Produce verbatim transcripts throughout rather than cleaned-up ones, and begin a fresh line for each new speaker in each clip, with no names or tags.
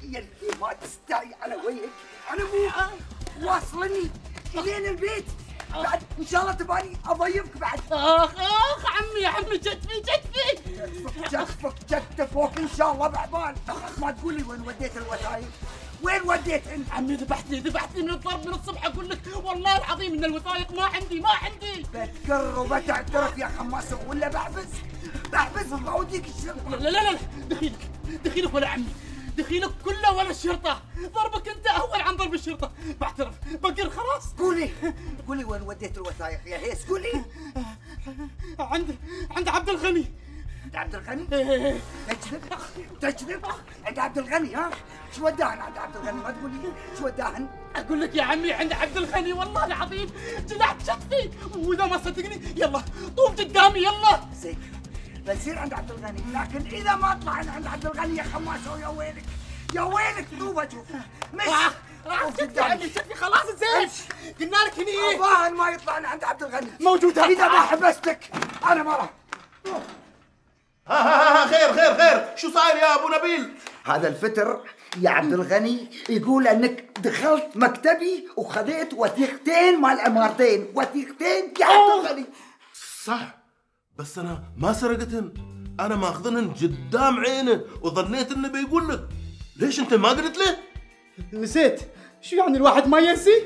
يا اللي ما تستعي على وجهك، انا مو واصلني لين البيت بعد ان شاء الله تباني اضيفك بعد.
اخ اخ عمي يا عمي جتفي جتفي
جتفك جتفوك ان شاء الله بعبال. ما تقول لي وين وديت الوثائق؟ وين وديتهن؟
عمي ذبحتني ذبحتني من الضرب من الصبح اقول لك والله العظيم ان الوثائق ما عندي ما عندي.
بتكر وبتعترف يا خماس ولا بحبس بحبس بوديك الشرطه.
لا لا لا دخيلك دخيلك ولا عمي دخيلك كله ولا الشرطه. ضربك انت اهون عن ضرب الشرطه. بعترف بقر خلاص.
قولي قولي وين وديت الوثائق يا هيس؟ قولي.
عند عند عبد الغني.
عند عبد الغني؟ تكذب تكذب عند عبد الغني. ها شو وداهن عند عبد الغني؟ ما تقولي شو وداهن؟
اقول لك يا عمي عند عبد الغني والله العظيم جلعت شتفي. واذا ما صدقني يلا طوف قدامي يلا.
زين بنصير عند عبد الغني، لكن اذا ما طلعنا عند عبد الغني يا خماسه يا ويلك يا ويلك طوف اشوف. مش
راح شتفي عمي شتفي خلاص زين. قلنا لك هني ايه؟
الظاهر ما يطلعنا عند عبد الغني.
موجودة.
اذا ما حبستك انا ما راح.
ها ها ها خير خير خير، شو صاير يا ابو نبيل؟
هذا الفتر يا عبد الغني يقول انك دخلت مكتبي وخذيت وثيقتين مال عمارتين، وثيقتين يا عبد الغني.
صح، بس انا ما سرقتهن، انا ماخذنهن قدام عينه وظنيت انه بيقول لك. ليش انت ما قلت له؟
نسيت. شو يعني الواحد ما ينسي؟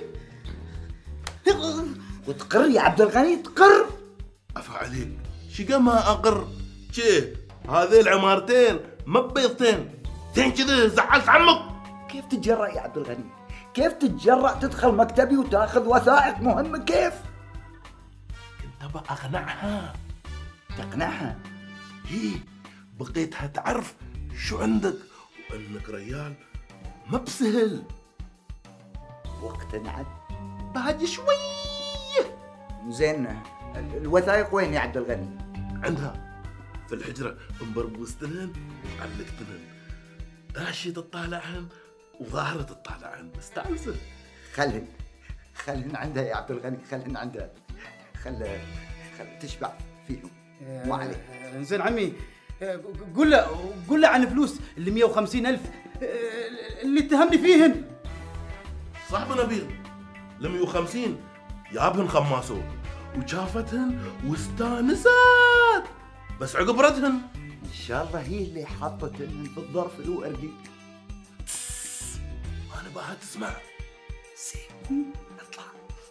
وتقر يا عبد الغني تقر.
افا عليك شقا ما اقر شيه، هذه العمارتين ما بيضتين زين كذا زعلت عمك.
كيف تتجرأ يا عبد الغني؟ كيف تتجرأ تدخل مكتبي وتاخذ وثائق مهمة؟ كيف؟
كنت ابى اقنعها.
تقنعها؟
هي بقيتها تعرف شو عندك وانك ريال ما بسهل.
واقتنعت؟
بعد شوي.
زين الوثائق وين يا عبد الغني؟
عندها في الحجرة مبربوستنهن وعلقتنهن، داشي تطالعهن وظاهرة تطالعهن مستانسة.
خلهن خلهن عندها يا عبد الغني، خلهن عندها، خل خل تشبع فيهم. مو عليك.
زين عمي قول له قول له عن الفلوس اللي مية وخمسين ألف اللي اتهمني فيهن.
صح ابو نبيل، ل مية وخمسين جابهن خماسو وشافتهن واستانست، بس عقب ردهن.
ان شاء الله هي اللي حطتهن في الظرف الوردي.
انا بها تسمع.
زين اطلع.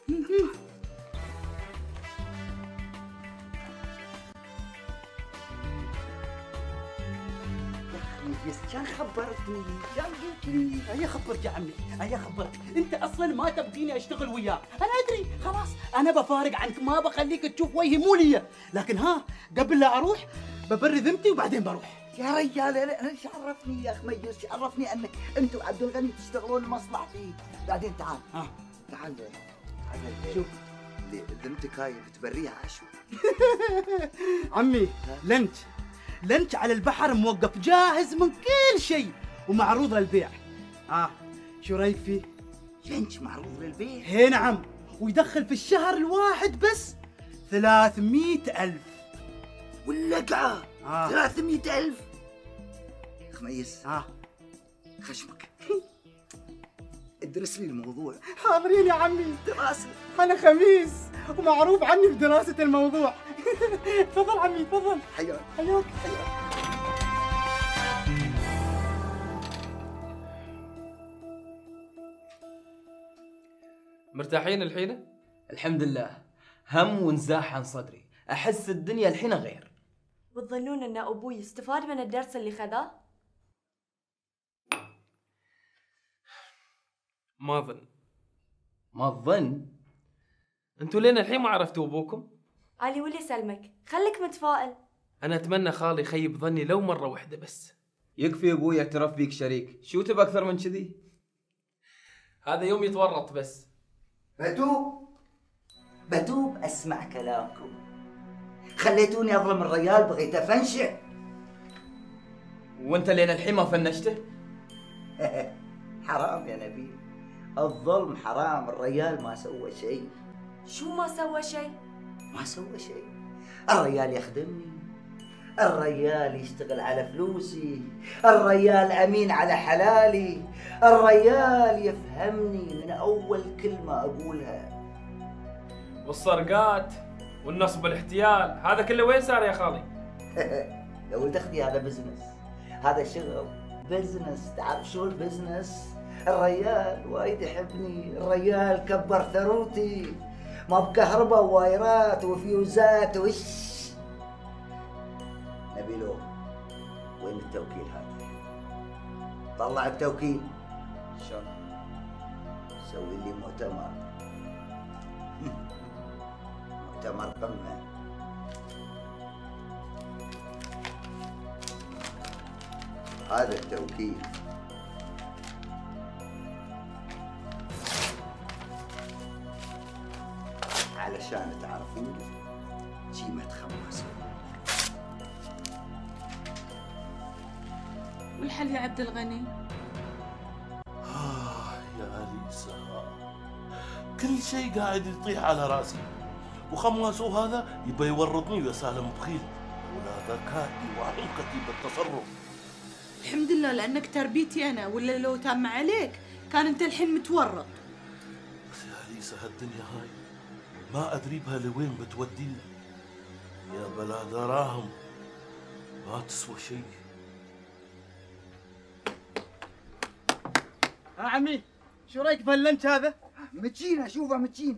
بس كان خبرتني كان قلت لي.
هيا خبرك يا عمي هيا خبرك. انت اصلا ما تبغيني اشتغل وياك، انا ادري خلاص انا بفارق عنك ما بخليك تشوف وجهي مو ليا، لكن ها قبل لا اروح ببري ذمتي وبعدين بروح.
يا رجال انا ايش عرفني يا خميس؟ ايش عرفني انك انت وعبد الغني تشتغلون مصلحتي؟ بعدين تعال
ها
تعال تعال شوف ذمتك هاي بتبريها عشو.
عمي لنش لنش على البحر موقف جاهز من كل شيء ومعروض للبيع. اه شو رايك فيه؟
لنش معروض للبيع؟
هي نعم، ويدخل في الشهر الواحد بس ثلاثمية ألف.
واللقعة
آه.
ثلاثمية ألف. خميس
اه
خشمك ادرس لي الموضوع.
حاضرين يا عمي.
دراسة.
أنا خميس ومعروف عني في دراسة الموضوع. تفضل عمي تفضل.
حياك
حياك
حياك.
مرتاحين الحين؟
الحمد لله، هم وانزاح عن صدري، أحس الدنيا الحين غير.
وتظنون أن أبوي استفاد من الدرس اللي خذاه؟
ما أظن.
ما تظن؟
أنتوا لين الحين ما عرفتوا أبوكم؟
علي ولي سلمك، خليك متفائل.
أنا أتمنى خالي يخيب ظني لو مرة واحدة بس.
يكفي أبوي اعترف بيك شريك، شو تبى أكثر من كذي؟
هذا يوم يتورط بس.
بتوب بتوب اسمع كلامكم. خليتوني اظلم الرجال بغيت افنشع.
وانت لين الحين ما فنشته؟
حرام يا نبيل، الظلم حرام. الرجال ما سوى شيء.
شو ما سوى شيء؟
ما سوى شيء. الرجال يخدمني، الريال يشتغل على فلوسي، الريال أمين على حلالي، الريال يفهمني من أول كلمة أقولها.
والسرقات والنصب والاحتيال هذا كله وين صار يا خالي؟
يا ولد أختي هذا بزنس، هذا شغل بزنس. تعرف شو البزنس؟ الريال وايد يحبني، الريال كبر ثروتي، ما بكهرباء ووايرات وفيوزات وش. نبيلو وين التوكيل هذا؟ طلع التوكيل.
شلون؟
سوي لي مؤتمر مؤتمر قمة. هذا التوكيل. علشان تعرفون قيمة خماسة.
والحل يا عبد الغني؟
آه يا أليسا، كل شيء قاعد يطيح على راسي، وخماسو هذا يبى يورطني ويا سالم بخيل، ولا ذكائي وعمقتي بالتصرف.
الحمد لله لأنك تربيتي أنا، ولا لو تام عليك كان أنت الحين متورط.
بس يا أليسا هالدنيا هاي ما أدري بها لوين بتودينا، يا بلا دراهم ما تسوى شيء.
ها عمي شو رايك بهاللنش هذا؟
متشين اشوفه متشين.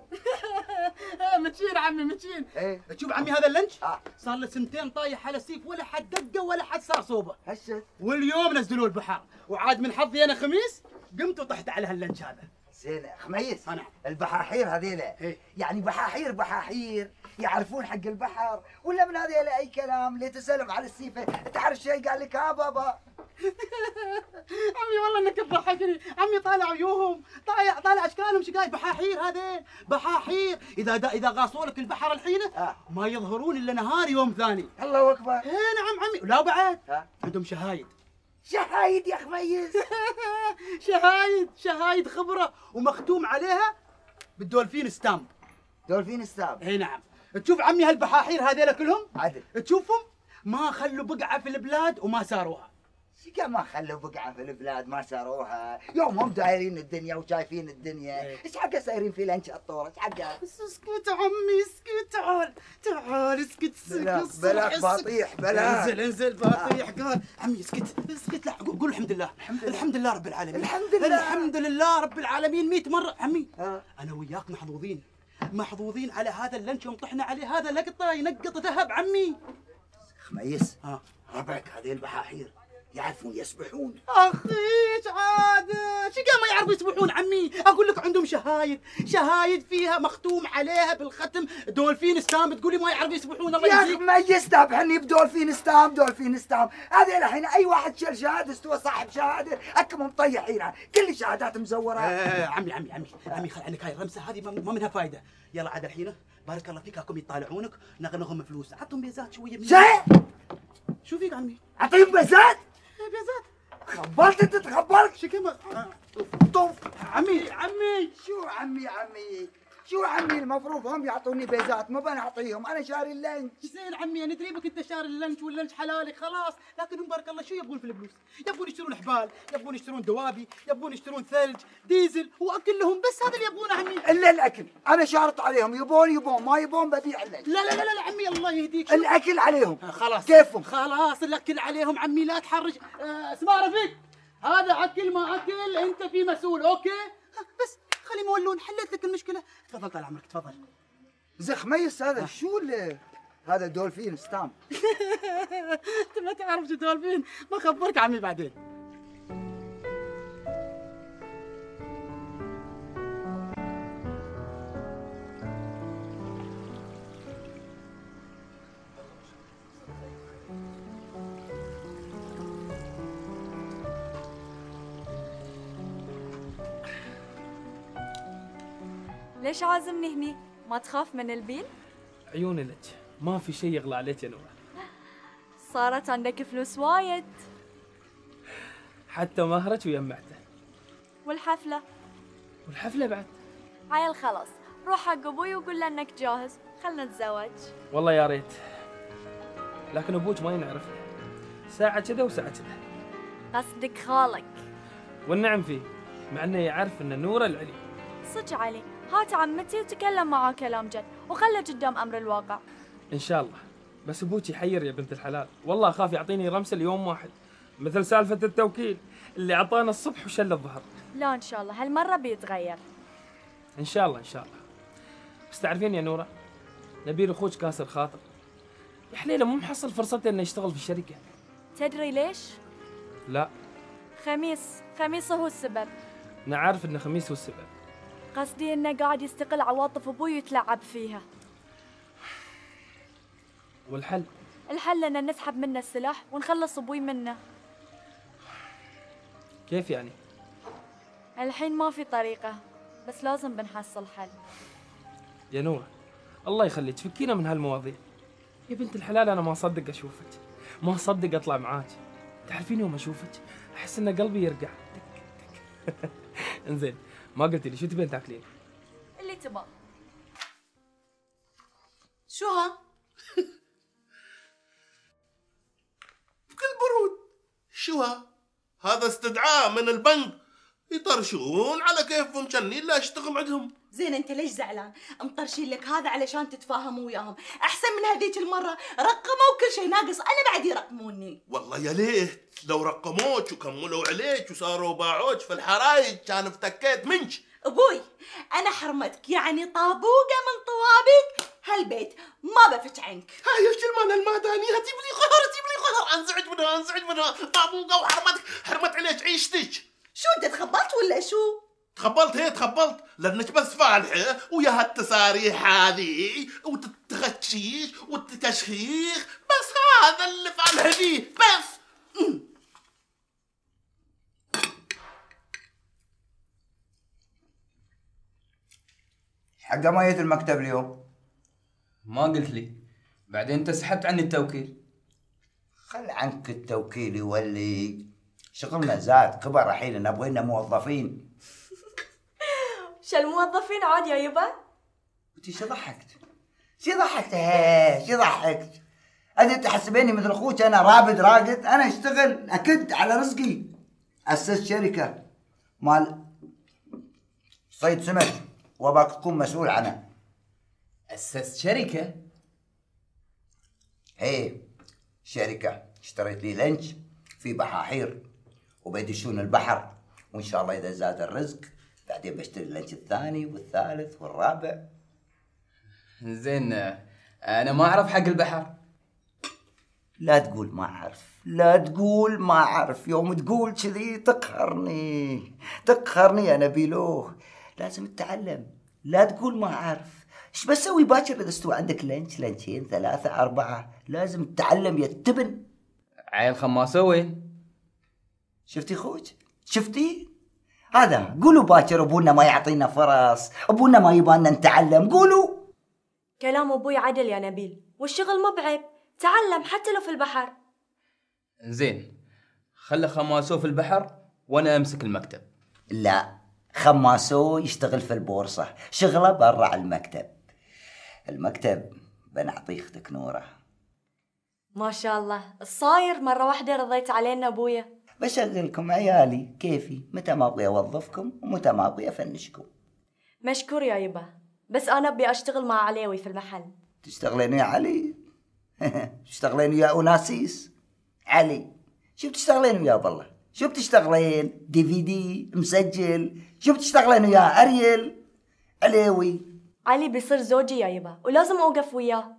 متشين عمي متشين.
ايه
تشوف عمي هذا اللنش؟
آه.
صار له سنتين طايح على سيف، ولا حد دقه ولا حد صار صوبه،
هسه
واليوم نزلوه البحر، وعاد من حظي انا خميس قمت وطحت على هاللنش هذا.
زين خميس.
أنا.
البحاحير هذيلا
إيه.
يعني بحاحير بحاحير يعرفون حق البحر، ولا من هذيلا اي كلام؟ ليه تسلم على السيفه؟ تعرف شيء قال لك ها بابا؟
عمي والله انك تضحكني، عمي طالع عيوهم، طالع طالع اشكالهم شقاي بحاحير هذين، بحاحير اذا دا اذا غاصوا لك البحر الحين
آه.
ما يظهرون الا نهار يوم ثاني.
الله اكبر.
ايه نعم عمي، لا بعد
ها؟
عندهم شهايد.
شهايد يا خميس؟
شهايد شهايد خبره ومختوم عليها بالدولفين ستامب.
دولفين ستاب.
اي نعم. تشوف عمي هالبحاحير هذيلا كلهم
عدل.
تشوفهم ما خلوا بقعه في البلاد وما ساروها.
شقا ما خلوا بقعه في البلاد ما ساروها، يوم هم دايرين الدنيا وشايفين الدنيا،
إيه.
ايش حقه سايرين في لانش الطور؟ ايش حقه؟
بس اسكت عمي اسكت، تعال تعال اسكت
بلا
اسكت
بلا
اسكت.
باطيح بلا.
انزل انزل باطيح. قال عمي اسكت اسكت. لا قول الحمد لله الحمد لله الحمد لله رب العالمين
الحمد لله.
الحمد لله رب العالمين مئة مرة. عمي
ها.
انا وياك محظوظين محظوظين على هذا اللنش يوم طحنا عليه، هذا لقطه ينقط ذهب عمي.
خميس
ها
ربعك هذه البحاحير يعرفون يسبحون.
اخي عاد شقا ما يعرفوا يسبحون عمي، اقول لك عندهم شهايد شهايد فيها مختوم عليها بالختم دولفين ستامب، تقولي ما يعرفوا يسبحون؟ الله
يا اخي
يجزيك.
ما يستبحني بدولفين ستام دولفين ستام، هذه الحين اي واحد شال شهاده استوى صاحب شهاده اكم مطيحين، كل شهادات مزوره.
آه عمي عمي عمي عمي خل عنك هاي الرمسه هذه ما ما منها فايده. يلا عاد الحين بارك الله فيك اكم يطالعونك نغنغهم فلوس، عطهم بيزات شويه من
شيء
شو فيك عمي؟
اعطيهم بزات.
بيزات
خبلت انت تخبلت.
شو كم
طف.
عمي عمي
شو عمي عمي شو عمي المفروض هم يعطوني بيزات، ما بنعطيهم، انا شاري اللانش.
زين عمي ندري بك انت شاري اللنش واللنش حلالي خلاص، لكن هم بارك الله شو يبون في الفلوس؟ يبون يشترون حبال، يبون يشترون دوابي، يبون يشترون ثلج، ديزل واكل لهم، بس هذا اللي يبونه عمي.
الا الاكل انا شارط عليهم، يبون يبون ما يبون ببيع اللانش.
لا لا لا لا عمي الله يهديك. شو؟
الاكل عليهم.
آه خلاص
كيفهم؟
خلاص الاكل عليهم عمي، لا تحرج. آه اسمع رفيق، هذا اكل ما اكل انت في مسؤول، اوكي؟ آه بس خلي مولون، حليت لك المشكله. تفضل طال عمرك تفضل.
زي خميس هذا شو اللي هذا دولفين ستام؟
انت ما تعرف شو دولفين، ما خبرك عمي بعدين.
ليش عازمني هني؟ ما تخاف من البيل؟
عيوني لك، ما في شيء يغلى عليك يا نورة.
صارت عندك فلوس وايد.
حتى مهرك ويمعته.
والحفلة؟
والحفلة بعد.
عيل خلاص، روح حق ابوي وقول له انك جاهز، خلنا نتزوج.
والله يا ريت، لكن ابوك ما ينعرفني. ساعة كذا وساعة كذا.
قصدك خالك؟
والنعم فيه، مع انه يعرف ان نوره العلي.
صدق علي، هات عمتي وتكلم معاه كلام جد وخله قدام امر الواقع.
ان شاء الله، بس ابوك يحير يا بنت الحلال، والله اخاف يعطيني رمسه ليوم واحد مثل سالفه التوكيل اللي اعطانا الصبح وشل الظهر.
لا ان شاء الله هالمره بيتغير.
ان شاء الله ان شاء الله. بس تعرفين يا نوره، نبيل اخوك كاسر خاطر، يا حليله مو محصل فرصته انه يشتغل في الشركه.
تدري ليش؟
لا.
خميس، خميس هو السبب.
نعرف ان خميس هو السبب.
قصدي انه قاعد يستقل عواطف ابوي ويتلعب فيها.
والحل؟
الحل ان نسحب منه السلاح ونخلص ابوي منه.
كيف يعني؟
الحين ما في طريقة، بس لازم بنحصل حل.
يا نورة الله يخليك فكينا من هالمواضيع. يا بنت الحلال انا ما اصدق اشوفك، ما اصدق اطلع معاك. تعرفين يوم اشوفك احس ان قلبي يرقع. انزين، ما قلت لي شو تبين تاكلين؟
اللي تبغاه.
شو ها؟
بكل برود. شو ها؟ هذا استدعاء من البنك، يطرشون على كيفهم كني لا اشتغل عندهم.
زين انت ليش زعلان؟ مطرشين لك هذا علشان تتفاهموا وياهم، احسن من هذيك المره رقموا وكل شيء ناقص انا بعد يرقموني.
والله يا ليت لو رقموك وكملوا عليك وصاروا باعوك في الحرايج كان افتكيت منك.
ابوي انا حرمتك، يعني طابوقه من طوابق هالبيت ما بفت عنك.
هاي الكلمه المادانيه تجيب لي قهر تجيب لي قهر، انزعج منها انزعج منها. طابوقه وحرمتك، حرمت عليك عيشتك.
شو انت تخبلت ولا شو؟
تخبلت هي تخبلت لانك بس فالحه ويا هالتساريح هذه وتتغشيش وتتشخيخ، بس هذا اللي فالحه فيه بس.
حق ما جيت المكتب اليوم؟
ما قلت لي، بعدين انت سحبت عني التوكيل.
خل عنك التوكيل يولي، شغلنا زاد كبر الحين نبغى لنا موظفين.
شو الموظفين عاد يا يبا؟
انت شو ضحكت؟ شو ضحكت؟ هي شو ضحكت؟ انت تحسبيني مثل اخوك انا رابد راقد؟ انا اشتغل اكد على رزقي. اسست شركه مال صيد سمك واباك تكون مسؤول عنها.
اسست شركه؟
هي شركه اشتريت لي لنش في بحاحير وبيدشون البحر، وان شاء الله اذا زاد الرزق بعدين بشتري اللنش الثاني والثالث والرابع.
زين انا ما اعرف حق البحر.
لا تقول ما اعرف، لا تقول ما اعرف، يوم تقول كذي تقهرني تقهرني يا نبيلوه. لازم تتعلم، لا تقول ما اعرف. ايش بسوي باكر اذا استوى عندك لنش لنشين ثلاثة أربعة؟ لازم تتعلم يا التبن.
عيل خماسه وين؟
شفتي خوك؟ شفتي؟ هذا قولوا باكر ابونا ما يعطينا فرص، ابونا ما يبانا نتعلم، قولوا.
كلام ابوي عدل يا نبيل، والشغل مو بعيب، تعلم حتى لو في البحر.
زين خلي خماسو في البحر وانا امسك المكتب.
لا، خماسو يشتغل في البورصة، شغله برا على المكتب. المكتب بنعطيه اختك نوره.
ما شاء الله، الصاير مرة واحدة رضيت علينا ابويا.
بشغلكم عيالي كيفي، متى ما ابغي اوظفكم ومتى ما ابغي افنشكم.
مشكور يا يبا، بس انا ابي اشتغل مع عليوي في المحل.
تشتغلين يا علي؟ تشتغلين ويا اوناسيس؟ علي شو بتشتغلين وياه؟ بالله شو بتشتغلين؟ دي في دي مسجل؟ شو بتشتغلين وياه؟ اريل؟ عليوي؟
علي بيصير زوجي يا يبا، ولازم اوقف وياه.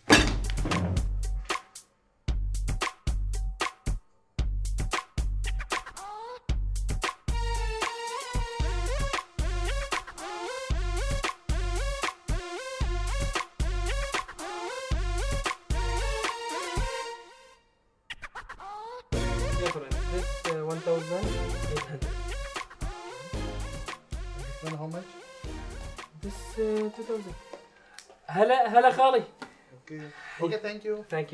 هلا هلا خالي.
اوكي اوكي ثانك يو
ثانك يو.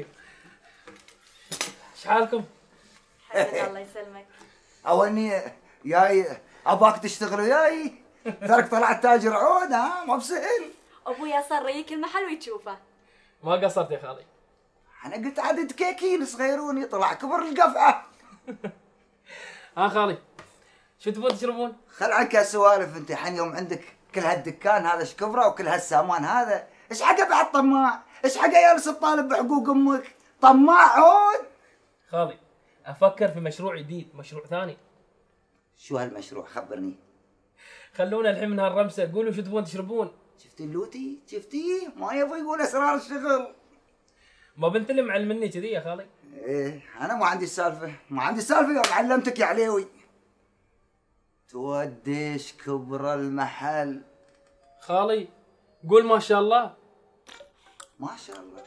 ايش حالكم؟
حبيبي الله يسلمك.
اولني جاي اباك تشتغل وياي، ترك طلعت تاجر عود. ها ما بسهل.
ابويا صار ريك المحل ويشوفه.
ما قصرت يا خالي،
انا قلت عدد كيكين صغيروني طلع كبر القفعه.
ها خالي شو تبون تشربون؟
خل عنك هالسوالف انت، حين يوم عندك كل هالدكان هذا ايش كبره وكل هالسامان هذا، ايش حقه بعد طماع؟ ايش حقه جالس تطالب بحقوق امك؟ طماع عود.
خالي افكر في مشروع جديد، مشروع ثاني.
شو هالمشروع؟ خبرني.
خلونا الحين من هالرمسه، قولوا شو تبون تشربون؟
شفتي اللوتي؟ شفتيه؟ ما يبغى يقول اسرار الشغل.
ما بنت اللي معلمني كذي يا خالي.
ايه انا ما عندي سالفه، ما عندي سالفه يوم علمتك يا عليوي. توديش كبر المحل.
خالي قول ما شاء الله.
ما شاء الله.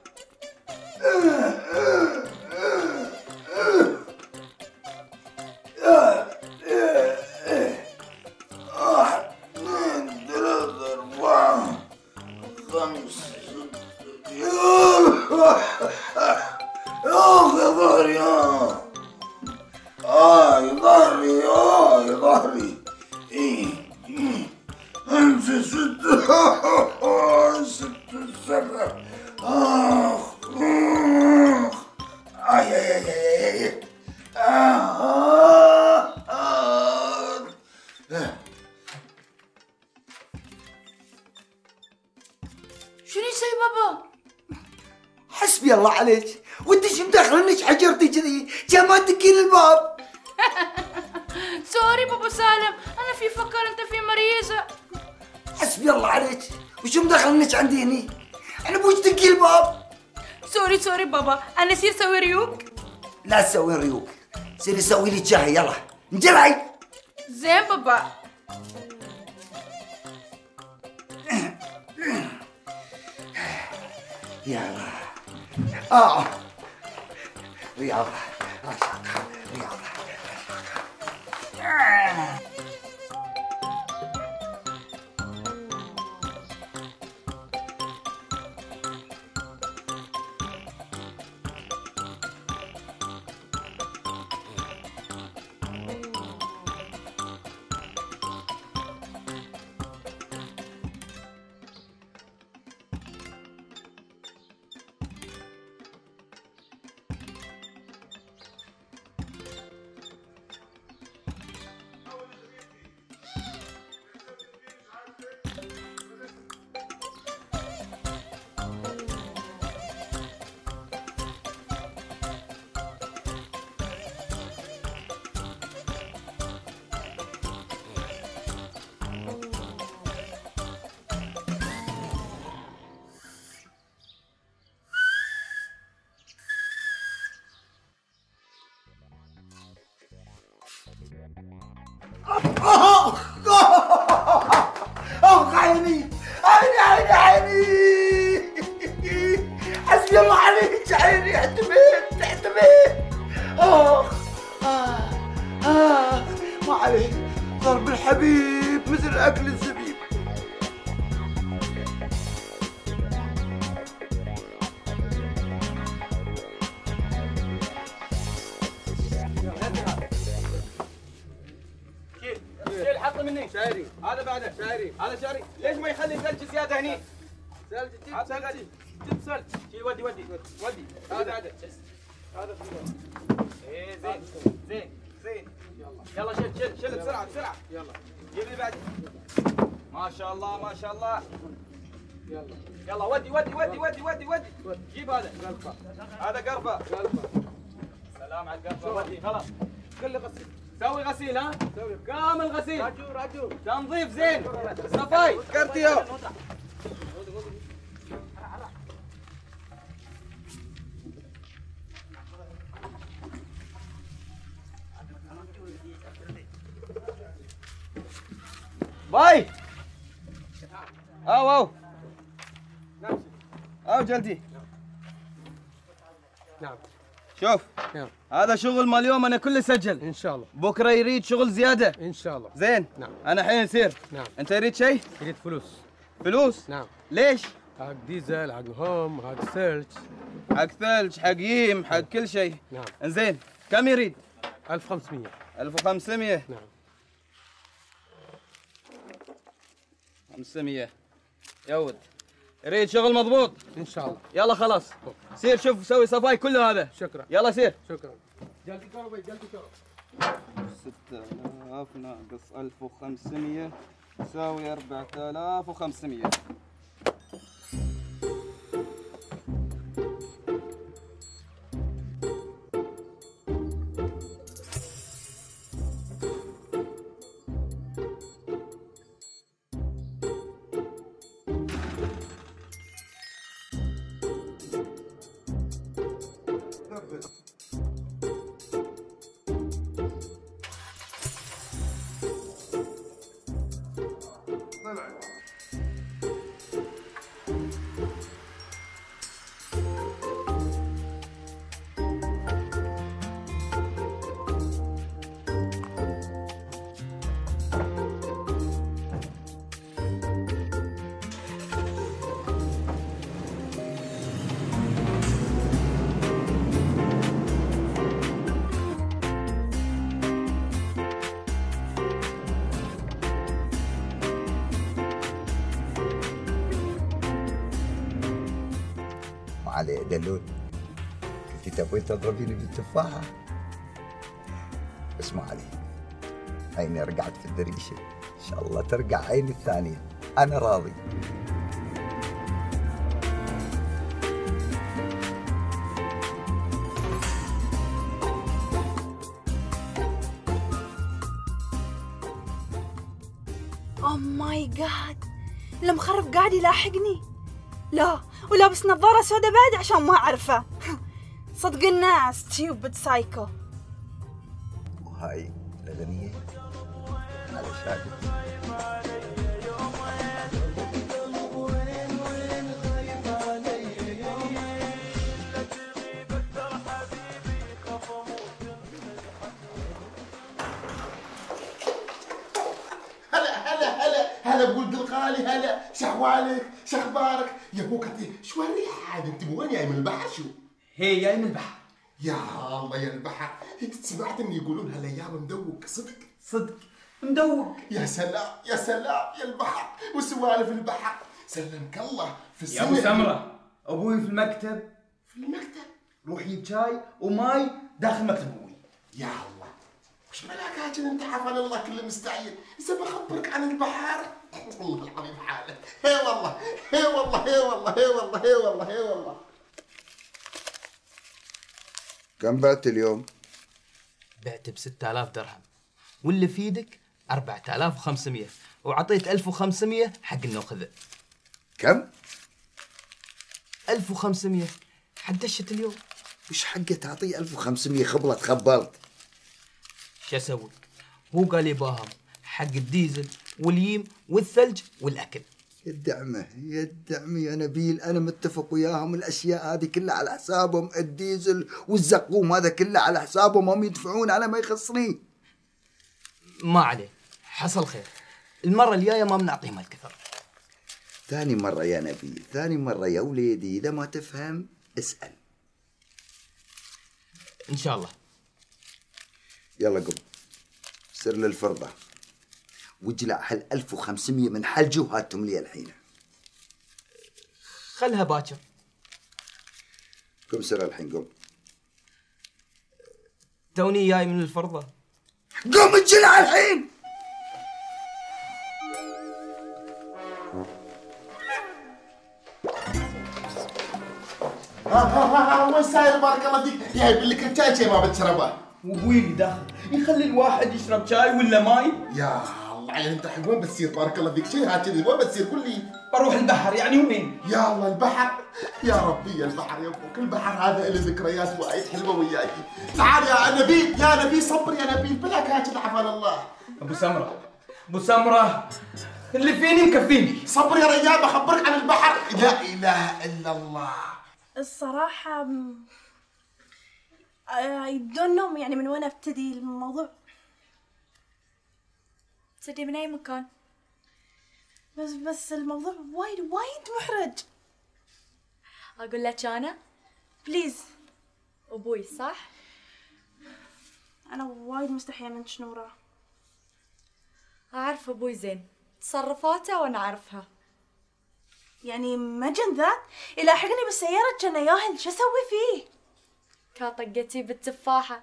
واحد اثنين ثلاثة أربعة خمسة ستة. آه يا ظهري آه آه يا ظهري آه يا ظهري. إيه إيه خمسة ستة ستة سبعة. آخ آخ آي آي آي آي آي آه آه.
شنو يسوي بابا؟
حسبي الله عليك، وانت شو مدخلنك حجرتي كذي؟ كان ما تدقين الباب.
سوري بابا سالم، انا في فكر انت في مريضة.
حسبي الله عليك، وشو مدخلنك عندي هني؟ انا بوش تدقي الباب.
سوري سوري بابا، انا سير سوي ريوق.
لا تسوي ريوق، سيري سوي لي شاي يلا انجلعي.
زين بابا.
يلا اه رياضة رشاقة رياضة رشاقة. اخ عيني عيني عيني عيني. حسبي الله عليك عيني، اعتمد اعتمد. اخ آه آه ما عليك، ضرب الحبيب مثل اكل الزبيب.
شيل حط مني شايري، هذا بعده شايري، هذا شايري. ليش ما يخلي ثلج زياده هني؟ ثلج جيب ثلج جيب ثلج. شيل ودي ودي ودي. هذا بعده هذا ايه زين زين زين. يلا يلا شيل شيل شيل بسرعه بسرعه. يلا جيب اللي بعده. ما شاء الله ما شاء الله. يلا يلا ودي ودي ودي ودي ودي ودي. جيب هذا قرفه، هذا قرفه قرفه. سلام على القرفه. ودي خلاص كله غسيل. سوي غسيل ها؟ سوي كامل غسيل. راجو راجو تنظيف زين. صفاي كرتيو. باي او او او جلدي.
نعم
شوف
نعم
هذا شغل مال اليوم انا كله سجل.
ان شاء الله
بكره يريد شغل زياده
ان شاء الله.
زين.
نعم
انا الحين يصير.
نعم
انت يريد شيء؟
يريد فلوس.
فلوس؟
نعم.
ليش؟
حق ديزل، حق هوم، حق ثلج.
حق ثلج، حق ييم، حق كل شيء.
نعم.
انزين كم يريد؟
ألف وخمسمية.
ألف وخمسمية.
نعم.
خمسمية يود. يريد شغل مضبوط
ان شاء الله.
يلا خلاص سير شوف سوي صفاي كل هذا.
شكرا.
يلا سير.
شكرا.
جلدي كهرباء جلدي كهرباء. ستة آلاف ناقص ألف وخمسمية يساوي أربعة آلاف وخمسمية.
علي يا دلول، كنت تبغي تضربيني بالتفاحة. اسمع علي، عيني رقعت في الدريشة، إن شاء الله ترقع عيني الثانية، أنا راضي.
اوه ماي جاد، المخرف قاعد يلاحقني. لا، ولابس نظارة سوداء بعد عشان ما أعرفه. صدق الناس ستيوبد سايكو.
وهاي الأغنية على شاهد.
هلا هلا هلا هلا بولد الغالي، هلا شحوالك شخبارك يا بوكتي. شو الريحه هذه؟ انت وين جاي من البحر؟ شو
هي جاي من البحر.
يا الله يا البحر، سمعت ان يقولون هالايام مدوق. صدق
صدق مدوق.
يا سلام يا سلام يا البحر وسوالف البحر. سلمك الله في السنة.
يا ابو سمره، ابوي في المكتب.
في المكتب؟
روح جيب شاي وماي داخل مكتب ابوي.
يا الله وش ملاك هاجن انت؟ حفل الله كل مستعين. اذا بخبرك عن البحر والله العظيم حالك. هي والله هي والله هي والله هي والله هي والله هي والله.
كم بعت اليوم؟
بعت ب ستة آلاف درهم، واللي في يدك أربعة آلاف وخمسمية، وعطيت ألف وخمسمية حق النوخذ.
كم؟
ألف وخمسمية حق دشة اليوم.
وش حقه تعطيه ألف وخمسمية؟ خبلة خبلت.
شو اسوي؟ هو قال يباهم حق الديزل والييم والثلج والاكل.
يا الدعمه يا الدعمه يا نبيل، انا متفق وياهم، الاشياء هذه كلها على حسابهم، الديزل والزقوم هذا كله على حسابهم، هم يدفعون على ما يخسرني.
ما عليه، حصل خير، المره الجايه ما بنعطيهم الكثر.
ثاني مره يا نبيل، ثاني مره يا وليدي، اذا ما تفهم اسال.
ان شاء الله.
يلا قم سر للفرضه واجلع هال ألف وخمسمية من حلجه وهاتهم لي الحين.
خلها باكر.
قم سر الحين، قم.
توني جاي من الفرضه.
قم اجلع الحين.
ها ها ها ها وين ساير بارك الله فيك؟ جايب لك الشاي شي ما بتشربه.
وابوي اللي داخل يخلي الواحد يشرب شاي ولا ماي.
يا الله يعني انت حق وين بتصير بارك الله فيك؟ شيء هكذا وين بتصير؟ قول لي.
بروح البحر يعني وين؟
يا الله البحر يا ربي يا البحر يا ابوك، البحر هذا له ذكريات وايد حلوه وياي. تعال يا نبيل يا نبيل صبر يا نبيل بلاك هكذا عفان الله.
ابو سمره ابو سمره اللي فيني مكفيني.
صبر يا رجال بخبرك عن البحر. لا اله الا الله.
الصراحة I don't know يعني من وين ابتدي الموضوع.
ابتدي من اي مكان؟
بس بس الموضوع وايد وايد محرج.
اقول لك انا
بليز.
ابوي صح؟
انا وايد مستحية من شنورة.
اعرف ابوي زين، تصرفاته وانا اعرفها.
يعني مجن ذات يلاحقني بالسيارة كان ياهل، شو اسوي فيه؟
كاطقتي بالتفاحة.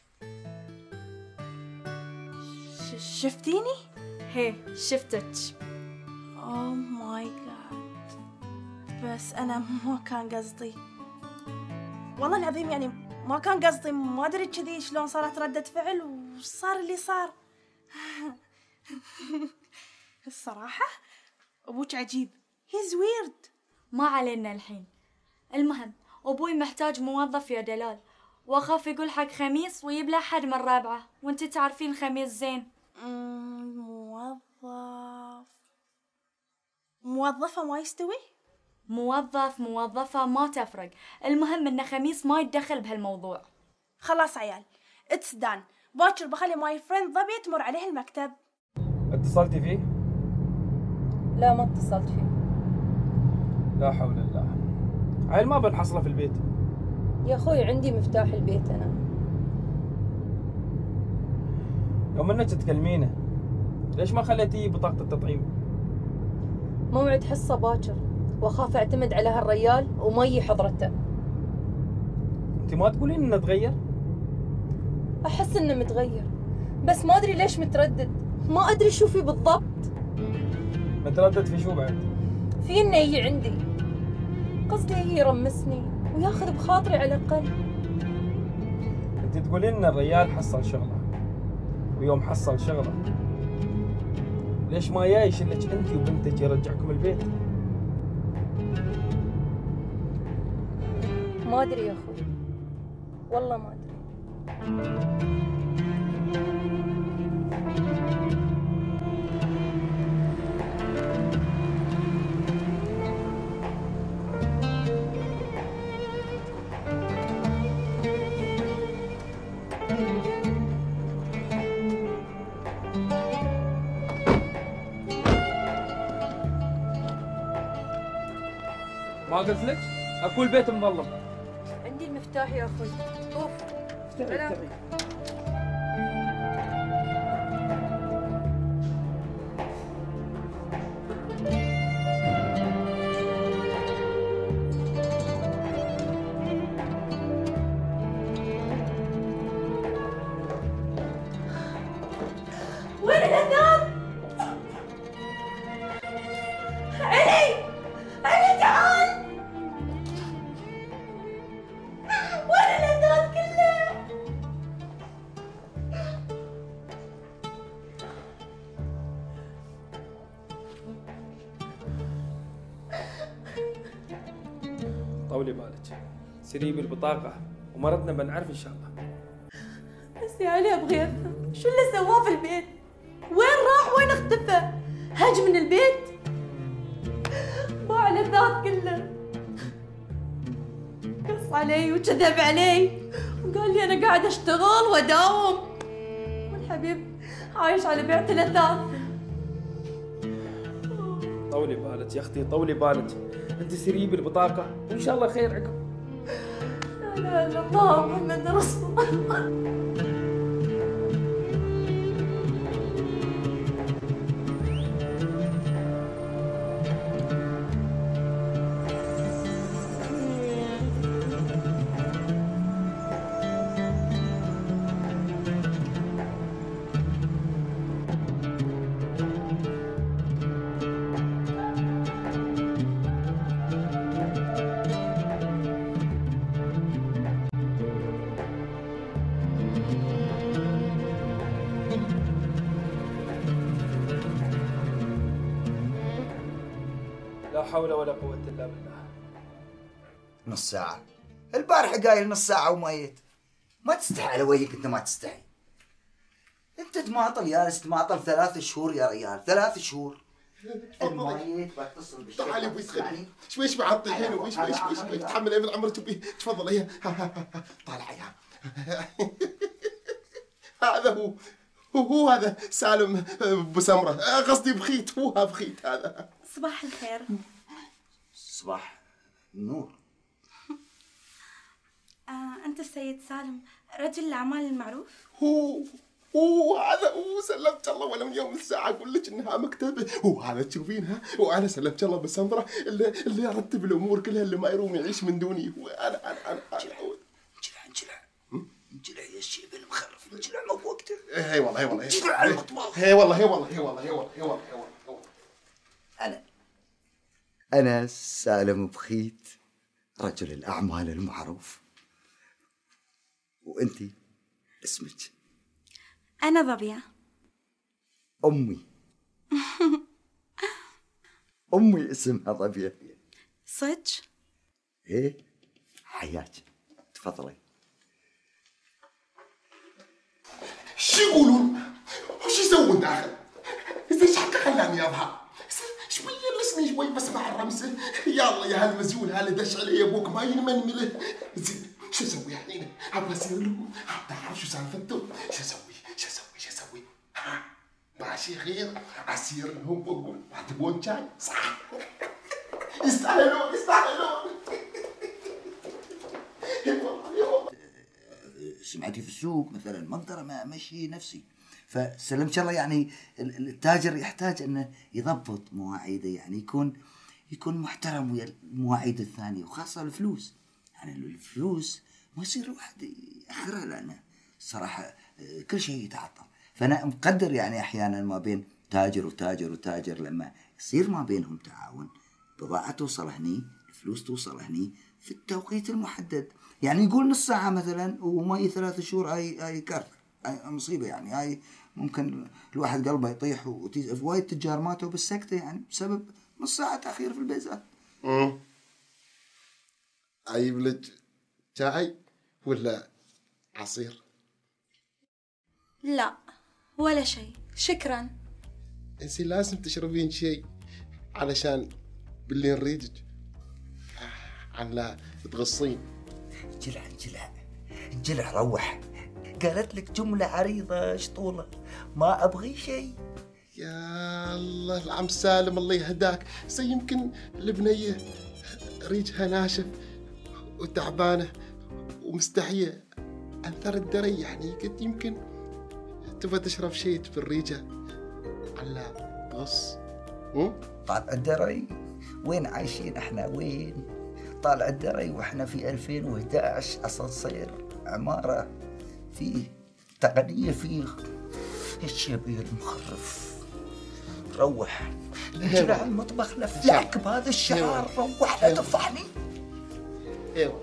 ش- شفتيني؟
هي شفتك.
اوه ماي جاد، بس انا ما كان قصدي، والله العظيم يعني ما كان قصدي، ما ادري كذي شلون صارت ردة فعل وصار اللي صار. الصراحة ابوك عجيب، هيز ويرد.
ما علينا الحين. المهم ابوي محتاج موظف يا دلال، واخاف يقول حق خميس ويجيب له حد من رابعه، وانت تعرفين خميس زين.
موظف موظفة ما يستوي؟
موظف موظفة ما تفرق، المهم ان خميس ما يتدخل بهالموضوع.
خلاص عيال، اتس دان. باكر بخلي ماي فريند ظبي تمر عليه المكتب.
اتصلتي فيه؟
لا ما اتصلت فيه.
لا حول الله. عيل ما بنحصله في البيت.
يا اخوي عندي مفتاح البيت انا.
يوم انك تكلمينه ليش ما خليتيه بطاقة التطعيم؟
موعد حصة باكر واخاف اعتمد على هالريال وما يجي حضرته.
انت ما تقولين انه تغير؟
احس انه متغير بس ما ادري ليش متردد، ما ادري شو فيه بالضبط.
متردد في شو بعد؟
في انه يجي عندي، قصدي يجي يرمسني وياخذ بخاطري على الاقل.
انت تقولين ان الريال حصل شغله، ويوم حصل شغله ليش ما جاي يشيلك انت وبنتك يرجعكم البيت؟
ما ادري يا اخوي، والله ما ادري.
ما قلت لك؟ اكو البيت مظلم.
عندي المفتاح يا اخوي. اوف
تعي تعي.
وين الأثاث؟ علي علي تعال، وين الأثاث كله؟
طولي بالك، سري بالبطاقة ومرضنا بنعرف ان شاء الله.
بس يا علي ابغى افهم شو اللي سواه في البيت؟ وين راح؟ وين اختفى؟ هج من البيت؟ باع الأثاث كله، قص علي وكذب علي وقال لي انا قاعد اشتغل واداوم، والحبيب عايش على بيعة الأثاث.
طولي بالك يا اختي، طولي بالك، انت سري بالبطاقة وان شاء الله خير عقب.
لا اله الا الله محمد رسول الله.
لا حول ولا قوة الا بالله.
نص ساعة البارحة قايل نص ساعة وميت. ما تستحي على وجهك، انت ما تستحي. انت تماطل جالس تماطل ثلاث شهور يا ريال، ثلاث شهور. الميت بتصل بالشيخ.
تعالي ابوي تخلي شوي شوي على الطحين وشوي شوي شوي شوي تحمل ايه من عمرك ابوي. تفضل هي طالع يا هذا هو هو هو هذا سالم ابو سمره، قصدي بخيت، هو بخيت هذا.
صباح الخير.
صباح النور.
آه، أنت السيد سالم رجل الأعمال المعروف؟
هو وهذا وسلمت الله ولا من يوم الساعه اقول لك انها مكتبه، وهذا تشوفينها، وانا سلمت الله بسمره اللي اللي يرتب الامور كلها، اللي ما يروم يعيش من دوني. وانا انا انا
انجلع انجلع انجلع يا الشيب المخرف، انجلع ما بوقته.
اي والله اي والله
انجلع على المطبخ.
اي والله اي والله اي والله اي والله اي والله اي والله.
انا انا سالم بخيت، رجل الاعمال المعروف. وانتي اسمك؟
أنا ظبية.
أمي أمي اسمها ظبية.
صدق؟
إيه حياك، تفضلي.
شو يقولون؟ وش يسوون داخل؟ زين حتى خلاني أضحك شوية، لسني شوي بسمع الرمسة. يلا يا هالمزول هاللي دش علي أبوك ما ينمنمله. زين شو أسوي الحين؟ أبغى أصير لهم، أبغى أعرف شو سالفتهم. شو أسوي؟ شو أسوي؟ شو أسوي؟ ها ماشي خير، أصير لهم وأقول ما تبون شاي؟ صح؟ يستاهلون يستاهلون.
سمعتي في السوق مثلا ما اقدر امشي نفسي، فسلمت الله يعني التاجر يحتاج انه يضبط مواعيده، يعني يكون يكون محترم ويا المواعيد الثانيه، وخاصه الفلوس. يعني الفلوس ما يصير الواحد ياخرها، لانه الصراحه كل شيء يتعطل. فانا مقدر يعني احيانا ما بين تاجر وتاجر وتاجر، لما يصير ما بينهم تعاون، بضاعه توصل هني، الفلوس توصل هني في التوقيت المحدد. يعني يقول نص ساعة مثلا وماي ثلاث شهور، هاي هاي كارثة، هاي مصيبة. يعني هاي ممكن الواحد قلبه يطيح، وفي وايد تجار ماتوا بالسكتة يعني بسبب نص ساعة تأخير في البيزات.
امم أجيب لك شاي ولا عصير؟
لا ولا شيء شكرا.
انسي لازم تشربين شيء علشان باللي نريدك، عن لا تغصين.
انجلع انجلع انجلع روح. قالت لك جملة عريضة شطولة، ما أبغي شيء.
يا الله العم سالم الله يهداك. زي يمكن البنية ريجها ناشف وتعبانة ومستحية أنثر الدري، يعني قلت يمكن تبغى تشرب شيء بالريجة على غص.
طالع الدري وين عايشين احنا؟ وين طالع الدري واحنا في ألفين وإحدى عشر، اسانسير عمارة فيه تقنية، فيه الشبيه المخرف. روح انجلع المطبخ، لفلعك بهذا الشعار. روح لا تفضحني.
ايوه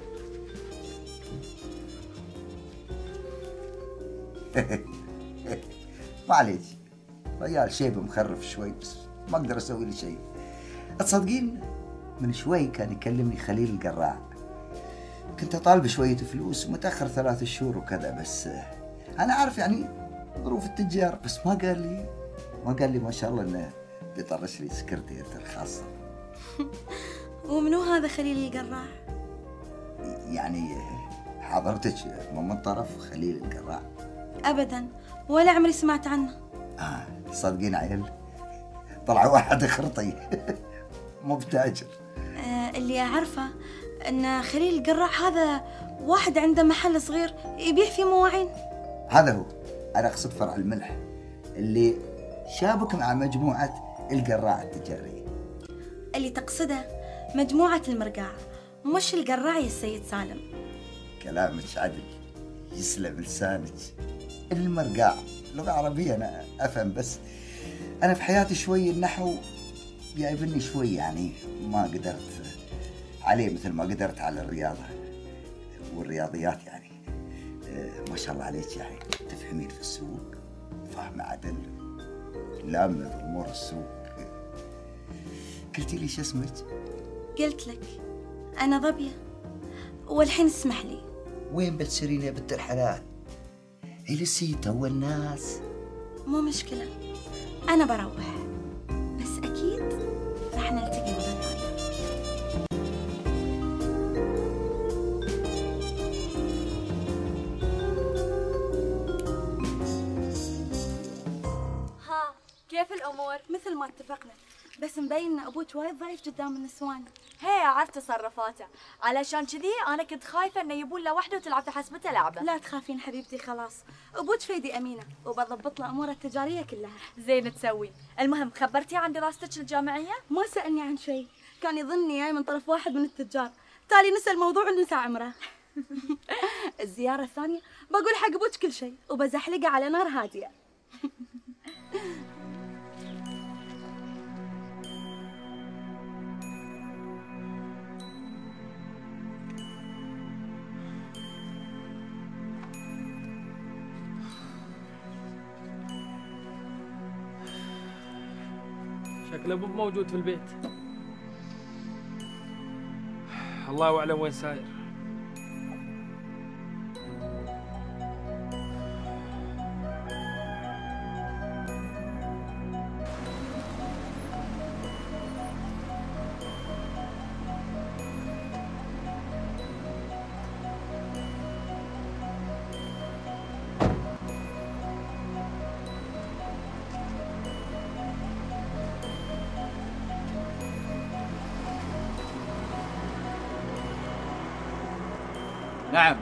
معليش، ريال شيب مخرف شوي، بس ما اقدر اسوي له شيء. تصدقين من شوي كان يكلمني خليل القراع، كنت اطالب شوية فلوس، متأخر ثلاث شهور وكذا، بس انا عارف يعني ظروف التجار، بس ما قال لي ما قال لي ما شاء الله انه بيطرش لي سكرتيرته الخاصة.
ومنو هذا خليل القراع؟
يعني حضرتك من من طرف خليل القراع؟
ابدا ولا عمري سمعت عنه.
اه صدقين عيل، طلع واحد خرطي مو بتاجر.
آه اللي اعرفه ان خليل القراع هذا واحد عنده محل صغير يبيع فيه مواعين.
هذا هو، انا اقصد فرع الملح اللي شابك مع مجموعة القراع التجارية.
اللي تقصده مجموعة المرقاع، مش القراع يا السيد سالم.
كلامك عدل، يسلم لسانك. المرقاع لغة عربية أنا أفهم، بس أنا في حياتي شوي النحو جايبني شوي، يعني ما قدرت عليه مثل ما قدرت على الرياضة والرياضيات. يعني ما شاء الله عليك، يعني تفهمين في السوق، فاهمة عدل، لامة بأمور السوق. قلتي لي شو اسمك؟
قلت لك أنا ظبية، والحين اسمح لي.
وين بتسيرين يا بنت الحلال؟ السيتا والناس.
مو مشكلة، أنا بروح، بس أكيد راح نلتقي مرة ثانية.
ها كيف الأمور؟ مثل ما اتفقنا، بس مبين ان ابوك وايد ضعيف قدام النسوان.
هي عرفت تصرفاته، علشان كذي انا كنت خايفه انه يبون له وحده وتلعب في حسبته لعبه.
لا تخافين حبيبتي، خلاص ابوك فيدي امينه وبضبط له اموره التجاريه كلها.
زين تسوي. المهم خبرتيه عن دراستك الجامعيه؟
ما سالني عن شيء، كان يظنني جاي من طرف واحد من التجار، تالي نسى الموضوع ونسى عمره. الزياره الثانيه بقول حق ابوك كل شيء وبزحلقه على نار هاديه.
شكله مو موجود في البيت. الله أعلم وين ساير.
نعم.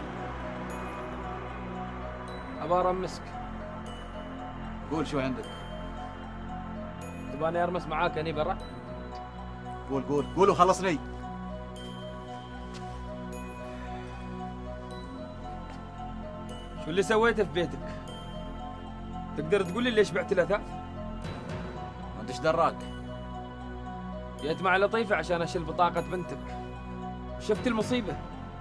أبغى أرمسك.
قول شو عندك؟
تبغاني أرمس معاك هني برا؟
قول قول قول وخلصني.
شو اللي سويته في بيتك؟ تقدر تقول لي ليش بعت الأثاث؟
ما أنت ايش دراك؟
جيت مع لطيفة عشان أشيل بطاقة بنتك. شفت المصيبة؟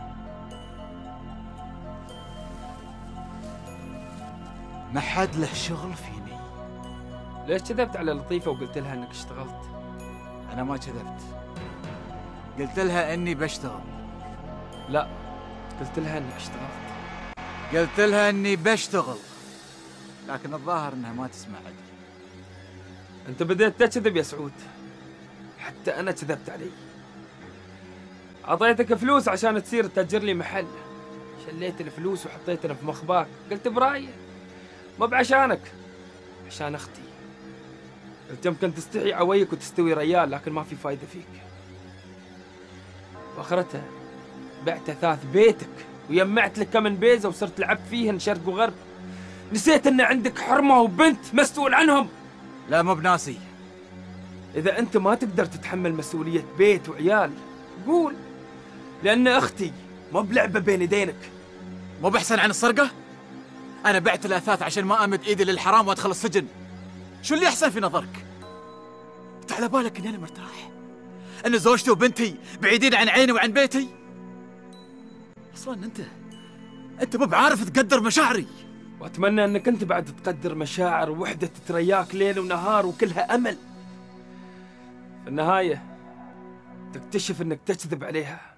ما حد له شغل فيني.
ليش كذبت على لطيفة وقلت لها انك اشتغلت؟
انا ما كذبت، قلت لها اني بشتغل.
لا، قلت لها انك اشتغلت.
قلت لها اني بشتغل، لكن الظاهر انها ما تسمع عدل.
انت بديت تكذب يا سعود، حتى انا كذبت علي. اعطيتك فلوس عشان تصير تأجر لي محل، شليت الفلوس وحطيتنا في مخباك، قلت براية ما بعشانك، عشان اختي. قلت يمكن تستحي عويك وتستوي ريال، لكن ما في فايدة فيك. واخرتها بعت اثاث بيتك ويمعت لك كم بيزة وصرت لعبت فيهن شرق وغرب. نسيت ان عندك حرمة وبنت مسؤول عنهم.
لا مو بناسي.
اذا انت ما تقدر تتحمل مسؤولية بيت وعيال قول، لان اختي ما بلعبة بين يدينك.
مو بحسن عن السرقة؟ أنا بعت الأثاث عشان ما أمد إيدي للحرام وأدخل السجن. شو اللي أحسن في نظرك؟ أنت على بالك إني أنا مرتاح؟ أن زوجتي وبنتي بعيدين عن عيني وعن بيتي؟ أصلاً أنت أنت مو بعارف تقدر مشاعري.
وأتمنى أنك أنت بعد تقدر مشاعر وحدة ترياك ليل ونهار وكلها أمل. في النهاية تكتشف أنك تكذب عليها.